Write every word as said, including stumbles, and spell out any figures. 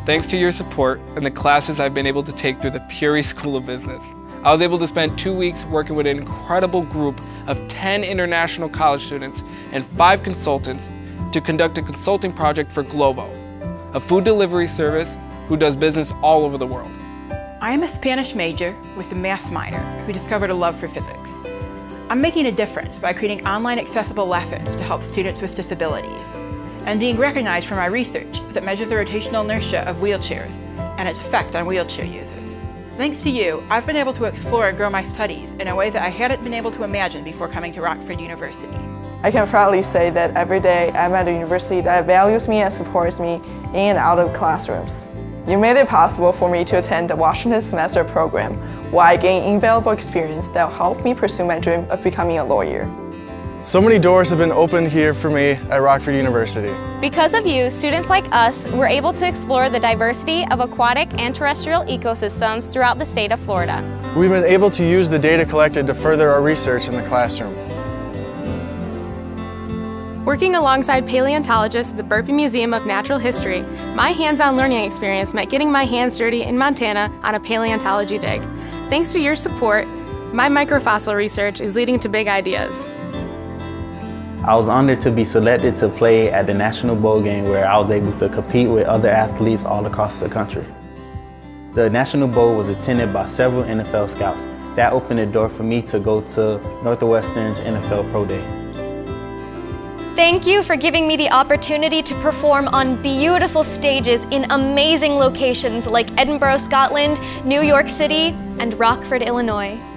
Thanks to your support and the classes I've been able to take through the Puri School of Business, I was able to spend two weeks working with an incredible group of ten international college students and five consultants to conduct a consulting project for Glovo, a food delivery service who does business all over the world. I am a Spanish major with a math minor who discovered a love for physics. I'm making a difference by creating online accessible lessons to help students with disabilities and being recognized for my research that measures the rotational inertia of wheelchairs and its effect on wheelchair users. Thanks to you, I've been able to explore and grow my studies in a way that I hadn't been able to imagine before coming to Rockford University. I can proudly say that every day I'm at a university that values me and supports me in and out of classrooms. You made it possible for me to attend the Washington Semester program, where I gained invaluable experience that helped me pursue my dream of becoming a lawyer. So many doors have been opened here for me at Rockford University. Because of you, students like us were able to explore the diversity of aquatic and terrestrial ecosystems throughout the state of Florida. We've been able to use the data collected to further our research in the classroom. Working alongside paleontologists at the Burpee Museum of Natural History, my hands-on learning experience meant getting my hands dirty in Montana on a paleontology dig. Thanks to your support, my microfossil research is leading to big ideas. I was honored to be selected to play at the National Bowl game where I was able to compete with other athletes all across the country. The National Bowl was attended by several N F L scouts. That opened the door for me to go to Northwestern's N F L Pro Day. Thank you for giving me the opportunity to perform on beautiful stages in amazing locations like Edinburgh, Scotland, New York City, and Rockford, Illinois.